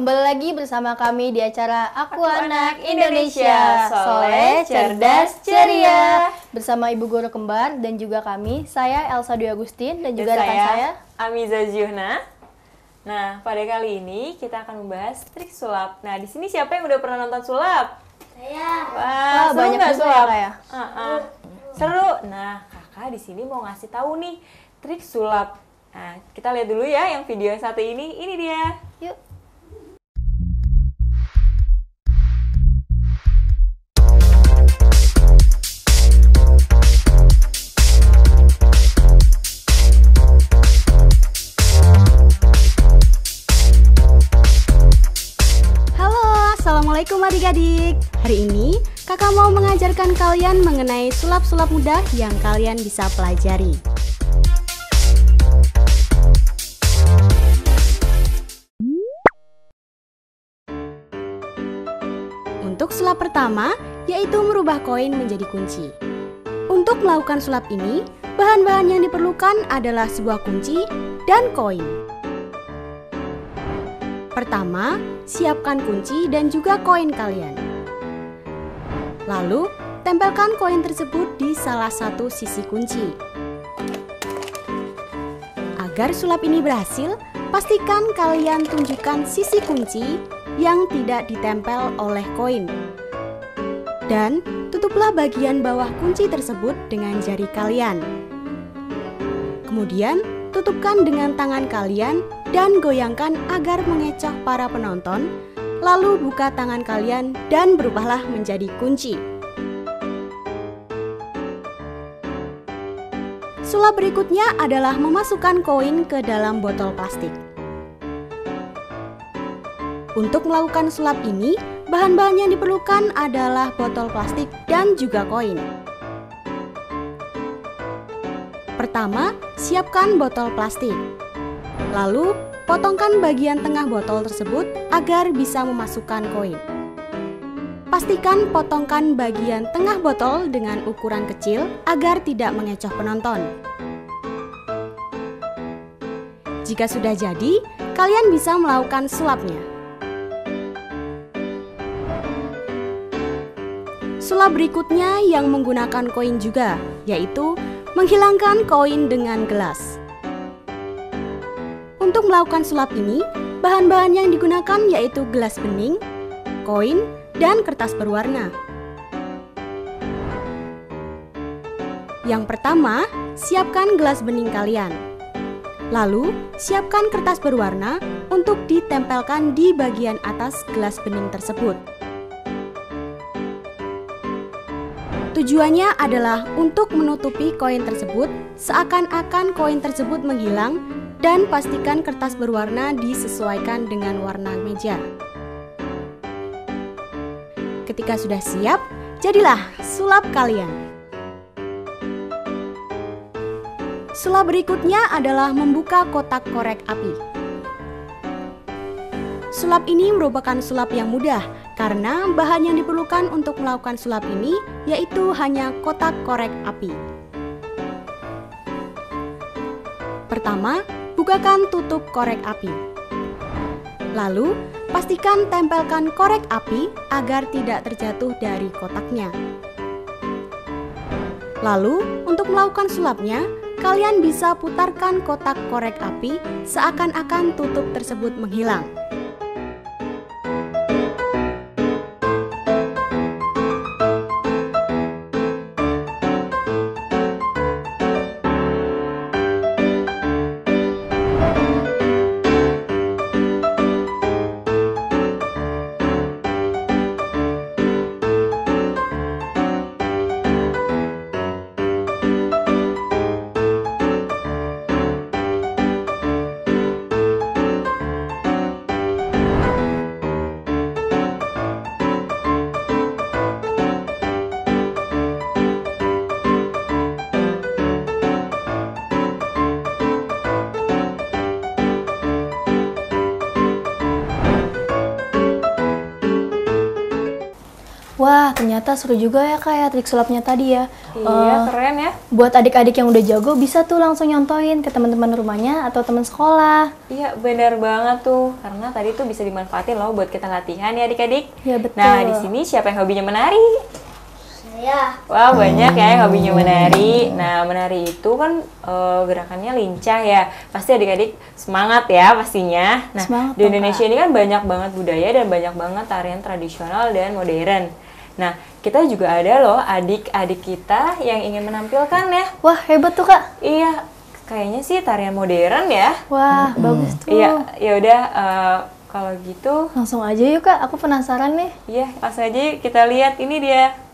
kembali lagi bersama kami di acara Aku Anak Indonesia, soleh, cerdas, ceria. Bersama Ibu Guru Kembar dan juga kami, saya Elsa Dwi Agustin dan juga rekan saya Amiza Zuhna. Nah, pada kali ini kita akan membahas trik sulap. Nah, di sini siapa yang udah pernah nonton sulap? Saya. Wah, seru banyak nggak juga sulap? ya? Seru. Nah, kakak di sini mau ngasih tahu nih trik sulap. Nah, kita lihat dulu ya yang video yang satu ini. Ini dia. Yuk. Assalamualaikum adik-adik. Hari ini kakak mau mengajarkan kalian mengenai sulap-sulap mudah yang kalian bisa pelajari. Untuk sulap pertama, yaitu merubah koin menjadi kunci. Untuk melakukan sulap ini, bahan-bahan yang diperlukan adalah sebuah kunci dan koin. Pertama, siapkan kunci dan juga koin kalian. Lalu, tempelkan koin tersebut di salah satu sisi kunci. Agar sulap ini berhasil, pastikan kalian tunjukkan sisi kunci yang tidak ditempel oleh koin. Dan tutuplah bagian bawah kunci tersebut dengan jari kalian. Kemudian, tutupkan dengan tangan kalian dan goyangkan agar mengecoh para penonton, lalu buka tangan kalian dan berubahlah menjadi kunci. Sulap berikutnya adalah memasukkan koin ke dalam botol plastik. Untuk melakukan sulap ini, bahan-bahan yang diperlukan adalah botol plastik dan juga koin. Pertama, siapkan botol plastik. Lalu, potongkan bagian tengah botol tersebut agar bisa memasukkan koin. Pastikan potongkan bagian tengah botol dengan ukuran kecil agar tidak mengecoh penonton. Jika sudah jadi, kalian bisa melakukan sulapnya. Sulap berikutnya yang menggunakan koin juga, yaitu menghilangkan koin dengan gelas. Untuk melakukan sulap ini, bahan-bahan yang digunakan yaitu gelas bening, koin, dan kertas berwarna. Yang pertama, siapkan gelas bening kalian. Lalu, siapkan kertas berwarna untuk ditempelkan di bagian atas gelas bening tersebut. Tujuannya adalah untuk menutupi koin tersebut seakan-akan koin tersebut menghilang, dan pastikan kertas berwarna disesuaikan dengan warna meja. Ketika sudah siap, jadilah sulap kalian. Sulap berikutnya adalah membuka kotak korek api. Sulap ini merupakan sulap yang mudah karena bahan yang diperlukan untuk melakukan sulap ini yaitu hanya kotak korek api. Pertama, bukakan tutup korek api. Lalu, pastikan tempelkan korek api agar tidak terjatuh dari kotaknya. Lalu, untuk melakukan sulapnya, kalian bisa putarkan kotak korek api seakan-akan tutup tersebut menghilang. Wah, ternyata seru juga ya Kak ya trik sulapnya tadi ya. Iya, keren ya. Buat adik-adik yang udah jago bisa tuh langsung nyontoin ke teman-teman rumahnya atau teman sekolah. Iya, benar banget tuh. Karena tadi tuh bisa dimanfaatin loh buat kita latihan ya adik-adik. Iya, betul. Nah, di sini siapa yang hobinya menari? Saya. Wah, banyak ya yang hobinya menari. Nah, menari itu kan gerakannya lincah ya. Pasti adik-adik semangat ya pastinya. Nah, Semangat di dong, Indonesia Kak. ini kan banyak banget budaya dan banyak banget tarian tradisional dan modern. Nah, kita juga ada loh adik-adik kita yang ingin menampilkan ya. Wah, hebat tuh Kak. Iya, kayaknya sih tarian modern ya. Wah, bagus tuh. Iya, ya udah kalau gitu Langsung aja yuk Kak, aku penasaran nih. iya, langsung aja kita lihat ini dia.